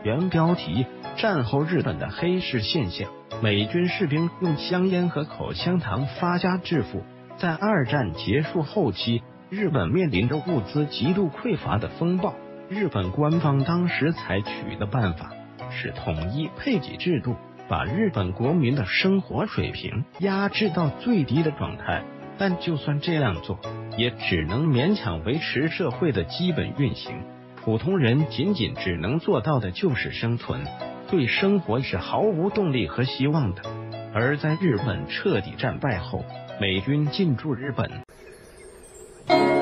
原标题：战后日本的黑市现象。美军士兵用香烟和口香糖发家致富。在二战结束后期，日本面临着物资极度匮乏的风暴。日本官方当时采取的办法是统一配给制度，把日本国民的生活水平压制到最低的状态。但就算这样做，也只能勉强维持社会的基本运行。普通人仅只能做到的就是生存，对生活是毫无动力和希望的。而在日本彻底战败后，美军进驻日本。